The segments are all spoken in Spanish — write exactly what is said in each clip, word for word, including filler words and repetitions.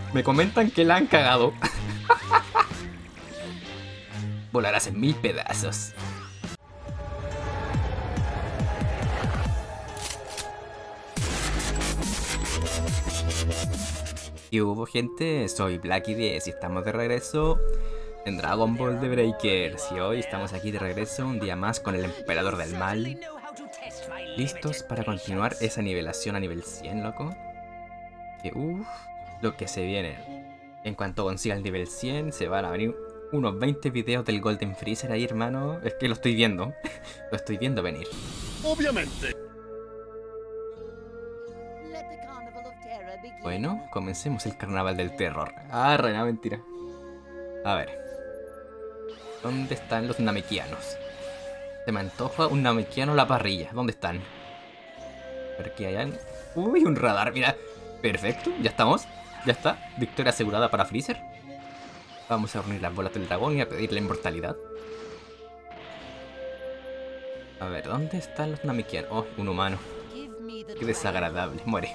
Me comentan que la han cagado. Volarás en mil pedazos. Y hubo gente, soy Blacky diez y estamos de regreso en Dragon Ball The Breakers. Y hoy estamos aquí de regreso un día más con el Emperador del Mal. Listos para continuar esa nivelación a nivel cien, loco. Que uff, lo que se viene. En cuanto consiga el nivel cien, se van a venir unos veinte videos del Golden Freezer ahí, hermano. Es que lo estoy viendo. Lo estoy viendo venir. Obviamente. Bueno, comencemos el carnaval del terror. Ah, reina mentira. A ver. ¿Dónde están los namekianos? Se me antoja un namekiano a la parrilla. ¿Dónde están? A ver qué hay. Uy, un radar, mira. Perfecto, ya estamos. Ya está. Victoria asegurada para Freezer. Vamos a reunir las bolas del dragón y a pedir la inmortalidad. A ver, ¿dónde están los namekianos? Oh, un humano. Qué desagradable. Muere.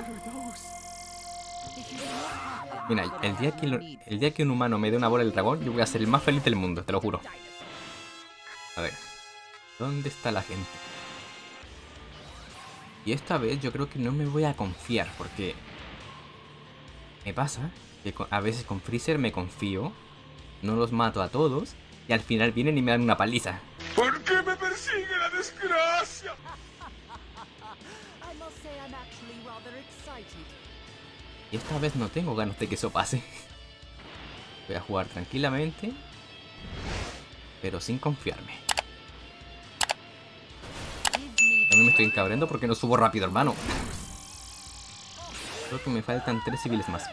Mira, el día, que lo, el día que un humano me dé una bola del dragón, yo voy a ser el más feliz del mundo, te lo juro. A ver, ¿dónde está la gente? Y esta vez yo creo que no me voy a confiar, porque me pasa que a veces con Freezer me confío, no los mato a todos, y al final vienen y me dan una paliza. ¿Por qué me persigue la desgracia? Y esta vez no tengo ganas de que eso pase. Voy a jugar tranquilamente, pero sin confiarme. También me estoy encabrando porque no subo rápido, hermano. Creo que me faltan tres civiles más.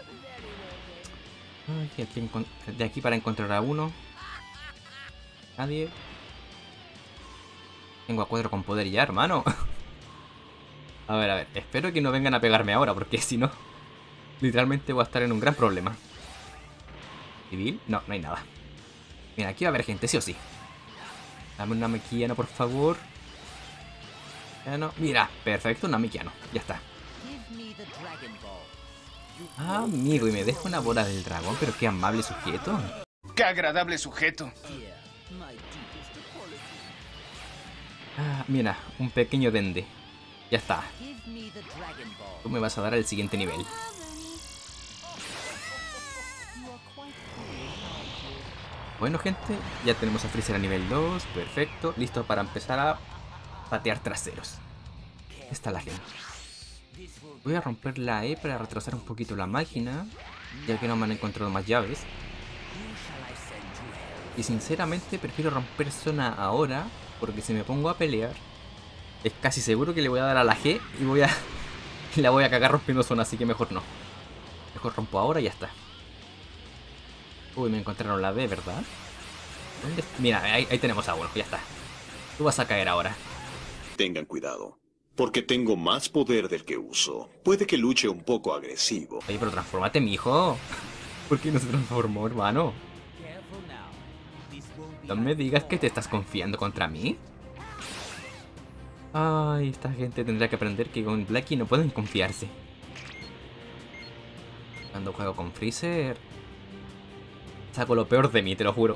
Ay, aquí de aquí para encontrar a uno. Nadie. Tengo a cuatro con poder ya, hermano. A ver, a ver. Espero que no vengan a pegarme ahora, porque si no, literalmente voy a estar en un gran problema. ¿Civil? No, no hay nada. Mira, aquí va a haber gente, sí o sí. Dame un namekiano, por favor. Ya no. Mira, perfecto, un namekiano. Ya está. Ah, amigo, y me deja una bola del dragón, pero qué amable sujeto. ¡Qué agradable sujeto! Ah, mira, un pequeño dende. Ya está. Tú me vas a dar el siguiente nivel. Bueno, gente, ya tenemos a Freezer a nivel dos. Perfecto, listo para empezar a patear traseros. Está la gente. Voy a romper la E para retrasar un poquito la máquina, ya que no me han encontrado más llaves. Y sinceramente prefiero romper zona ahora, porque si me pongo a pelear, es casi seguro que le voy a dar a la G y voy a y la voy a cagar rompiendo zona, así que mejor no. Mejor rompo ahora y ya está. Uy, me encontraron la B, ¿verdad? ¿Dónde? Mira, ahí, ahí tenemos a uno, ya está. Tú vas a caer ahora. Tengan cuidado, porque tengo más poder del que uso. Puede que luche un poco agresivo. Oye, pero transfórmate, mijo. ¿Por qué no se transformó, hermano? No me digas que te estás confiando contra mí. Ay, esta gente tendrá que aprender que con Blacky no pueden confiarse. Cuando juego con Freezer, saco lo peor de mí, te lo juro.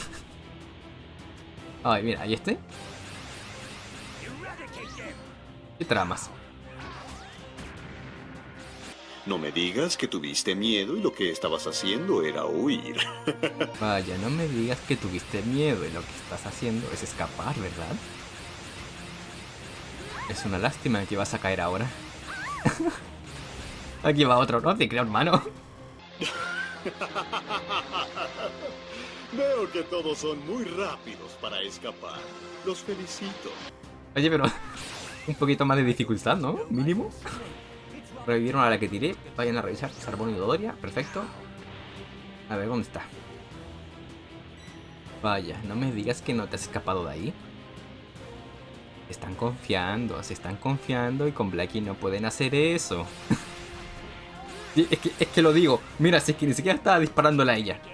Ay, mira, ¿y este? ¿Qué tramas? No me digas que tuviste miedo y lo que estabas haciendo era huir. Vaya, no me digas que tuviste miedo y lo que estás haciendo es escapar, ¿verdad? Es una lástima que vas a caer ahora. Aquí va otro, no te creo, hermano. Veo que todos son muy rápidos para escapar. Los felicito. Oye, pero un poquito más de dificultad, ¿no? Mínimo. Revivieron a la que tiré. Vayan a revisar. Sarbón y Dodoria. Perfecto. A ver, ¿dónde está? Vaya, no me digas que no te has escapado de ahí. Se están confiando, se están confiando y con Blacky no pueden hacer eso. Sí, es, que, es que lo digo. Mira, si es que ni siquiera estaba disparándole a ella.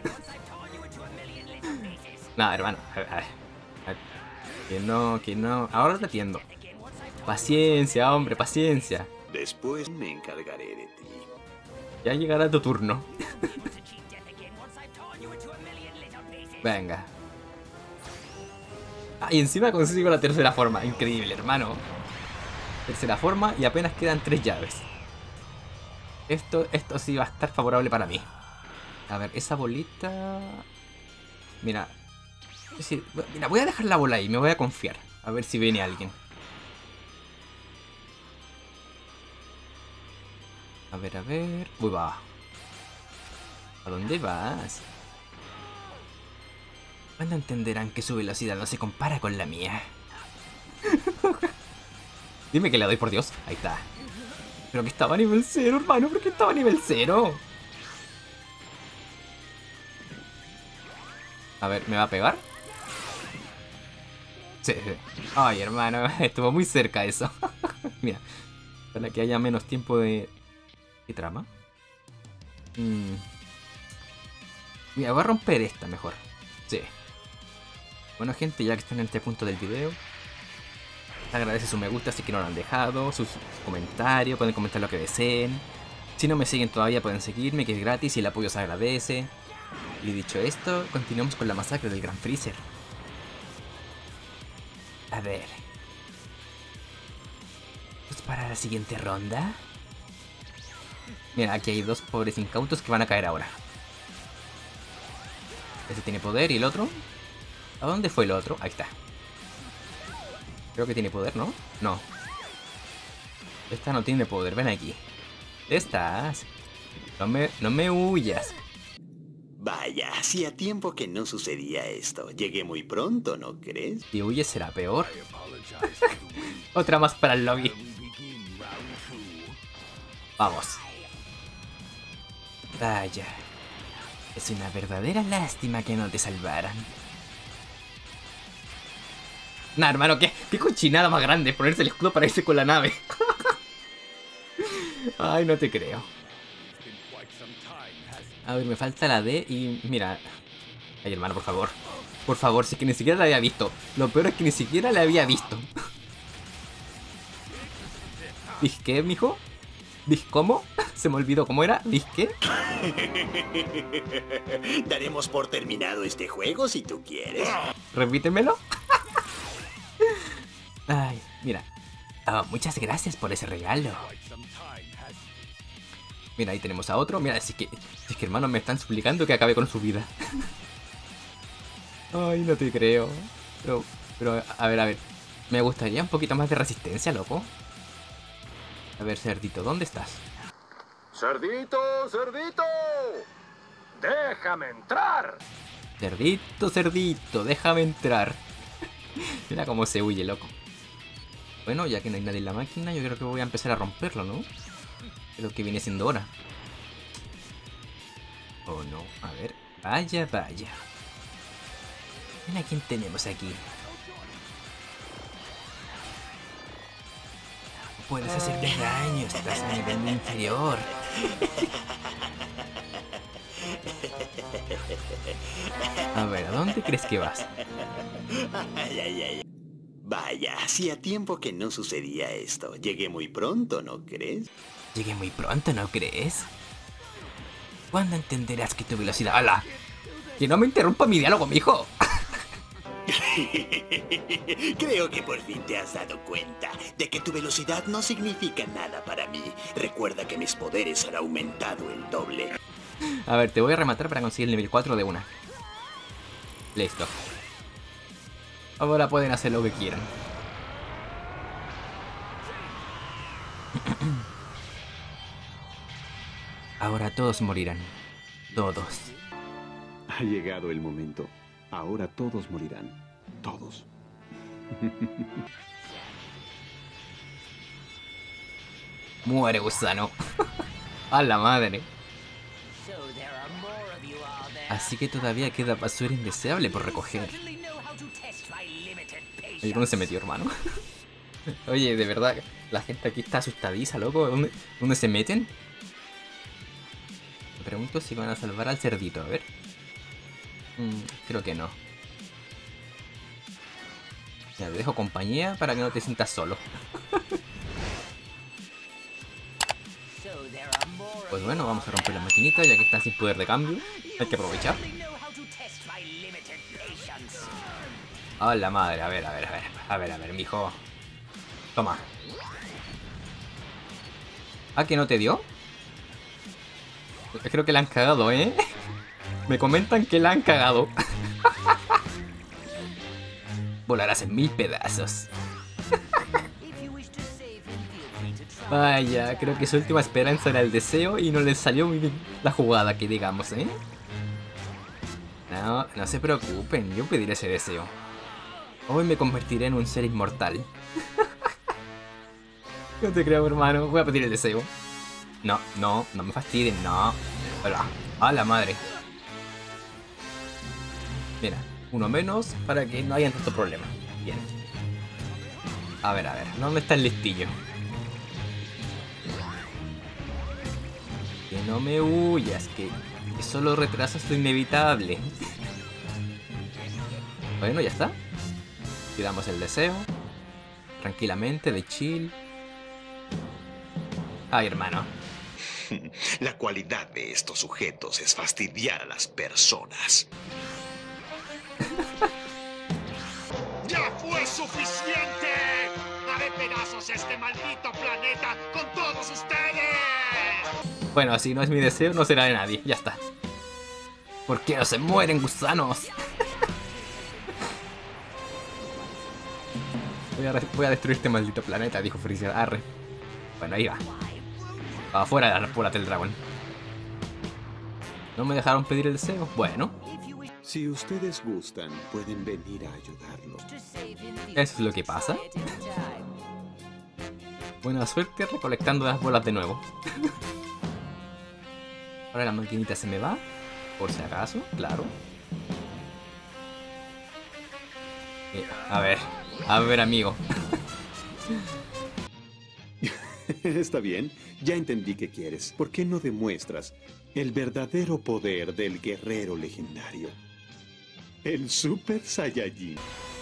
Nada, hermano. A ver, a ver. A ver. Que no, que no. Ahora te atiendo. Paciencia, hombre, paciencia. Después me encargaré de ti. Ya llegará tu turno. Venga. Ah, y encima consigo la tercera forma. Increíble, hermano. Tercera forma y apenas quedan tres llaves. Esto, esto sí va a estar favorable para mí. A ver, esa bolita... Mira. Sí, mira, voy a dejar la bola ahí. Me voy a confiar. A ver si viene alguien. A ver, a ver... Uy, va. ¿A dónde vas? ¿Cuándo entenderán que su velocidad no se compara con la mía? Dime que le doy, por Dios. Ahí está. Pero que estaba a nivel cero, hermano. ¿Por qué estaba a nivel cero? A ver, ¿me va a pegar? Sí, sí. Ay, hermano. Estuvo muy cerca eso. Mira. Para que haya menos tiempo de... ¿Qué trama? Mm. Mira, voy a romper esta mejor. Sí. Bueno, gente, ya que están en este punto del video, les agradece su me gusta si que no lo han dejado, sus comentarios, pueden comentar lo que deseen. Si no me siguen todavía pueden seguirme, que es gratis y el apoyo se agradece. Y dicho esto, continuamos con la masacre del Gran Freezer. A ver. ¿Pues para la siguiente ronda? Mira, aquí hay dos pobres incautos que van a caer ahora. Este tiene poder y el otro... ¿A dónde fue el otro? Ahí está. Creo que tiene poder, ¿no? No. Esta no tiene poder, ven aquí. Estás. No me, no me huyas. Vaya, hacía tiempo que no sucedía esto. Llegué muy pronto, ¿no crees? Si huyes será peor. Otra más para el lobby. Vamos. Vaya. Es una verdadera lástima que no te salvaran. Nah, hermano, ¿qué, qué cochinada más grande ponerse el escudo para irse con la nave. Ay, no te creo. A ver, me falta la D y... Mira. Ay, hermano, por favor. Por favor, si es que ni siquiera la había visto. Lo peor es que ni siquiera la había visto. ¿Dije qué, mijo? ¿Dije cómo? Se me olvidó cómo era. ¿Dije qué? Daremos por terminado este juego si tú quieres. Repítemelo. Ay, mira. Oh, muchas gracias por ese regalo. Mira, ahí tenemos a otro. Mira, si es que, si es que hermanos me están suplicando que acabe con su vida. Ay, no te creo. Pero, pero, a ver, a ver. Me gustaría un poquito más de resistencia, loco. A ver, cerdito, ¿dónde estás? ¡Cerdito, cerdito! ¡Déjame entrar! Cerdito, cerdito, déjame entrar. Mira cómo se huye, loco. Bueno, ya que no hay nadie en la máquina, yo creo que voy a empezar a romperlo, ¿no? Creo que viene siendo hora. Oh, no. A ver. Vaya, vaya. Mira quién tenemos aquí. No puedes hacerle daño, estás a nivel inferior. A ver, ¿a dónde crees que vas? Ay, ay, ay. Vaya, hacía tiempo que no sucedía esto. Llegué muy pronto, ¿no crees? Llegué muy pronto, ¿no crees? ¿Cuándo entenderás que tu velocidad... ¡Hala! ¡Que no me interrumpa mi diálogo, mijo! Creo que por fin te has dado cuenta de que tu velocidad no significa nada para mí. Recuerda que mis poderes han aumentado el doble. A ver, te voy a rematar para conseguir el nivel cuatro de una. Listo. Ahora pueden hacer lo que quieran. Ahora todos morirán. Todos. Ha llegado el momento. Ahora todos morirán. Todos. Muere, gusano. A la madre. Así que todavía queda basura indeseable por recoger. ¿Y dónde se metió, hermano? Oye, de verdad, la gente aquí está asustadiza, loco. ¿Dónde, dónde se meten? Me pregunto si van a salvar al cerdito, a ver. Mm, creo que no. Ya, te dejo compañía para que no te sientas solo. Pues bueno, vamos a romper la maquinita ya que está sin poder de cambio. Hay que aprovechar. ¡A la madre! A ver, a ver, a ver. A ver, a ver, mijo. Toma. ¿Ah, que no te dio? Creo que la han cagado, ¿eh? Me comentan que la han cagado. Volarás en mil pedazos. Vaya, creo que su última esperanza era el deseo y no le salió muy bien la jugada, que digamos, ¿eh? No, no se preocupen, yo pediré ese deseo. Hoy me convertiré en un ser inmortal. No te creo, hermano, voy a pedir el deseo. No, no, no me fastidien, no. Hola, a la madre. Mira, uno menos para que no haya tanto problema. Bien. A ver, a ver, ¿dónde está el listillo? Que no me huyas, que, que solo retrasas lo inevitable. Bueno, ya está. Pidamos el deseo. Tranquilamente, de chill. Ay, hermano. La cualidad de estos sujetos es fastidiar a las personas. ¡Ya fue suficiente! ¡Haré pedazos este maldito planeta con todos ustedes! Bueno, si no es mi deseo, no será de nadie. Ya está. ¿Por qué no se mueren, gusanos? Voy a, voy a destruir este maldito planeta, dijo Freezer. Arre. Bueno, ahí va. Afuera de la bola del dragón. ¿No me dejaron pedir el deseo? Bueno. Si ustedes gustan, pueden venir a ayudarlo. Eso es lo que pasa. Buena suerte recolectando las bolas de nuevo. Ahora la maquinita se me va. Por si acaso, claro. Eh, a ver, a ver, amigo. Está bien, ya entendí qué quieres. ¿Por qué no demuestras el verdadero poder del guerrero legendario? El Super Saiyajin.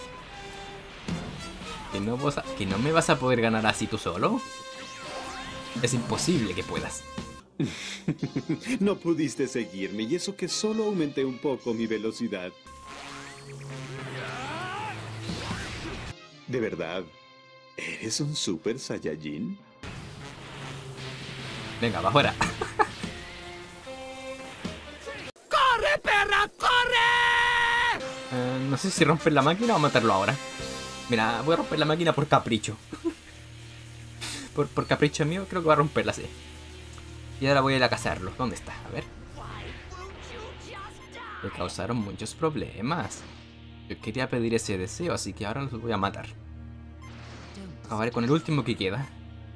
¿Que no, vos a, ¿Que no me vas a poder ganar así tú solo? Es imposible que puedas. No pudiste seguirme y eso que solo aumenté un poco mi velocidad. ¿De verdad? ¿Eres un Super Saiyajin? Venga, va afuera. ¡Corre, perra, corre! Uh, no sé si romper la máquina o matarlo ahora. Mira, voy a romper la máquina por capricho. por, por capricho mío creo que voy a romperla así. Y ahora voy a ir a cazarlo. ¿Dónde está? A ver. Me causaron muchos problemas. Yo quería pedir ese deseo, así que ahora los voy a matar. Acabaré con el último que queda.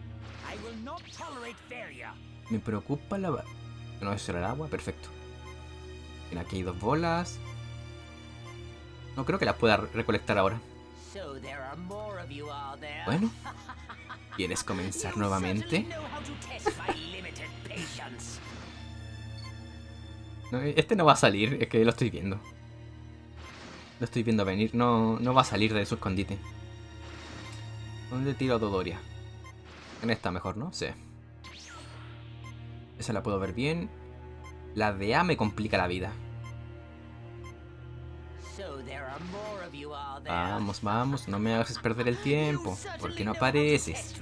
Me preocupa la... No, eso era el agua, perfecto. Mira, aquí hay dos bolas. No creo que las pueda recolectar ahora. Bueno, ¿quieres comenzar nuevamente? No, este no va a salir, es que lo estoy viendo. Lo estoy viendo venir, no, no va a salir de su escondite. ¿Dónde tiro a Dodoria? En esta mejor, ¿no? Sí. Esa la puedo ver bien. La de A me complica la vida. Vamos, vamos, no me hagas perder el tiempo. ¿Por qué no apareces?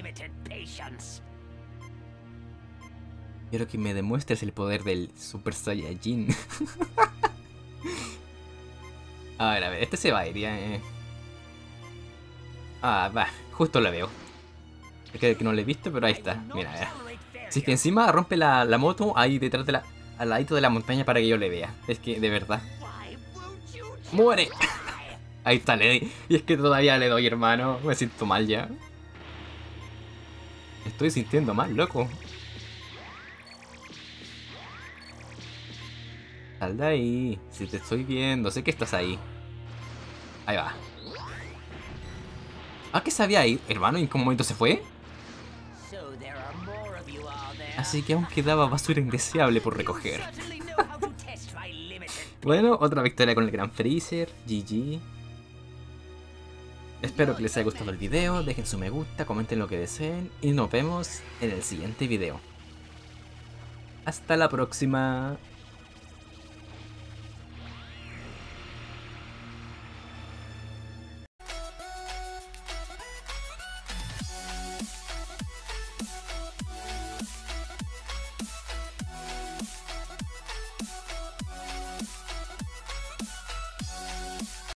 Quiero que me demuestres el poder del Super Saiyajin. A ver, a ver, este se va a ir ya. Eh. Ah, va, justo lo veo. Es que no lo he visto, pero ahí está. Mira, mira. Si es que encima rompe la, la moto ahí detrás de la... al ladito de la montaña para que yo le vea. Es que, de verdad. ¡Muere! Ahí está, le doy. Y es que todavía le doy, hermano. Me siento mal ya. Me estoy sintiendo mal, loco. Sal de ahí. Si te estoy viendo, sé que estás ahí. Ahí va. Ah, que sabía ahí, hermano. ¿Y en qué momento se fue? Así que aún quedaba basura indeseable por recoger. Bueno, otra victoria con el Gran Freezer. G G. Espero que les haya gustado el video. Dejen su me gusta, comenten lo que deseen. Y nos vemos en el siguiente video. Hasta la próxima.